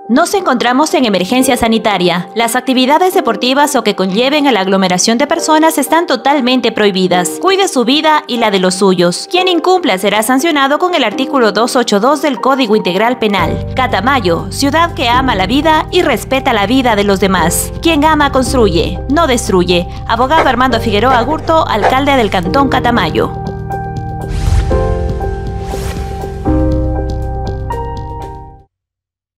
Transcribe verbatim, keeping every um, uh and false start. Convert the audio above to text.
Nos encontramos en emergencia sanitaria. Las actividades deportivas o que conlleven a la aglomeración de personas están totalmente prohibidas. Cuide su vida y la de los suyos. Quien incumpla será sancionado con el artículo doscientos ochenta y dos del Código Integral Penal. Catamayo, ciudad que ama la vida y respeta la vida de los demás. Quien ama construye, no destruye. Abogado Armando Figueroa Gurto, alcalde del Cantón Catamayo.